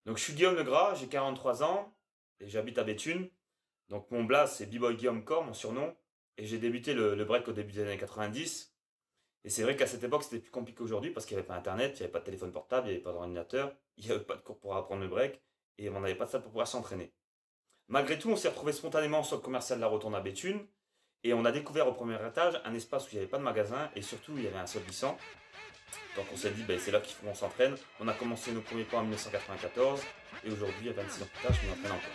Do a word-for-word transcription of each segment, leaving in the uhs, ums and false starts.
Donc je suis Guillaume Legras, j'ai quarante-trois ans et j'habite à Béthune. Donc mon blaze c'est B-Boy Guillaume Corps, mon surnom. Et j'ai débuté le, le break au début des années quatre-vingt-dix. Et c'est vrai qu'à cette époque c'était plus compliqué qu'aujourd'hui parce qu'il n'y avait pas internet, il n'y avait pas de téléphone portable, il n'y avait pas d'ordinateur, il n'y avait pas de cours pour apprendre le break et on n'avait pas de salle pour pouvoir s'entraîner. Malgré tout, on s'est retrouvé spontanément au centre commercial de la Rotonde à Béthune et on a découvert au premier étage un espace où il n'y avait pas de magasin et surtout il y avait un sol glissant. Donc on s'est dit, ben, c'est là qu'il faut qu'on s'entraîne. On a commencé nos premiers pas en mille neuf cent quatre-vingt-quatorze et aujourd'hui, à vingt-six ans plus tard, je m'entraîne encore.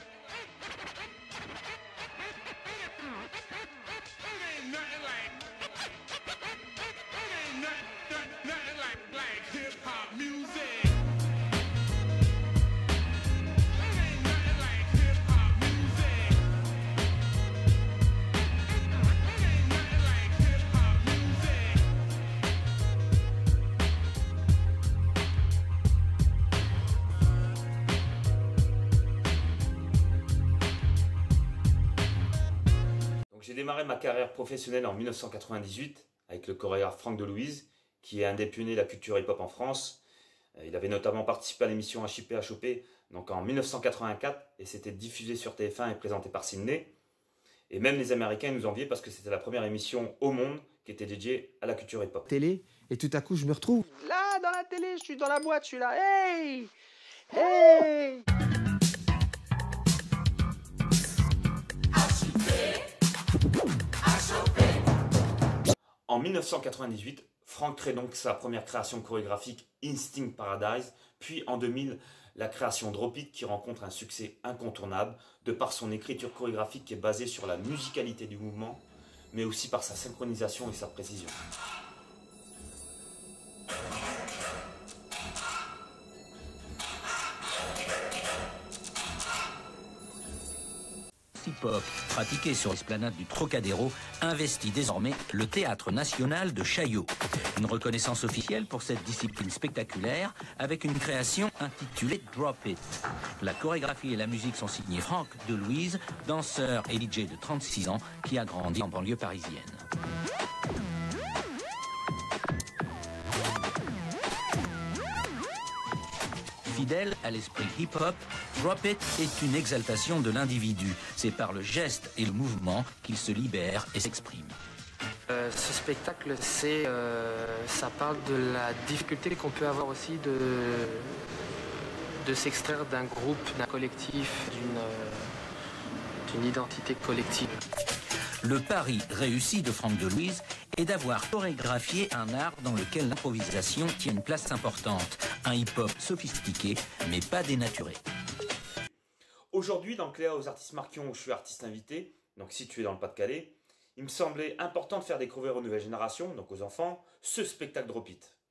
J'ai démarré ma carrière professionnelle en mille neuf cent quatre-vingt-dix-huit avec le chorégraphe Franck Delouise, qui a un des pionniers de la culture hip-hop en France. Il avait notamment participé à l'émission H I P H O P donc en mille neuf cent quatre-vingt-quatre et c'était diffusé sur T F un et présenté par Sydney. Et même les Américains nous enviaient parce que c'était la première émission au monde qui était dédiée à la culture hip-hop. Télé, et tout à coup je me retrouve là dans la télé, je suis dans la boîte, je suis là, hey, hey. En mille neuf cent quatre-vingt-dix-huit, Franck crée donc sa première création chorégraphique Instinct Paradise, puis en deux mille, la création Drop It qui rencontre un succès incontournable de par son écriture chorégraphique qui est basée sur la musicalité du mouvement, mais aussi par sa synchronisation et sa précision. Hip-hop, pratiqué sur l'esplanade du Trocadéro, investit désormais le Théâtre National de Chaillot. Une reconnaissance officielle pour cette discipline spectaculaire avec une création intitulée Drop It. La chorégraphie et la musique sont signées Franck Delouise, danseur et D J de trente-six ans qui a grandi en banlieue parisienne. Fidèle à l'esprit hip-hop, Drop It est une exaltation de l'individu. C'est par le geste et le mouvement qu'il se libère et s'exprime. Euh, ce spectacle, c'est, euh, ça parle de la difficulté qu'on peut avoir aussi de, de s'extraire d'un groupe, d'un collectif, d'une, euh, d'une identité collective. Le pari réussi de Franck Delouise est d'avoir chorégraphié un art dans lequel l'improvisation tient une place importante. Un hip-hop sophistiqué, mais pas dénaturé. Aujourd'hui, dans Cléa aux artistes Marquion, où je suis artiste invité, donc situé dans le Pas-de-Calais, il me semblait important de faire découvrir aux nouvelles générations, donc aux enfants, ce spectacle Drop It.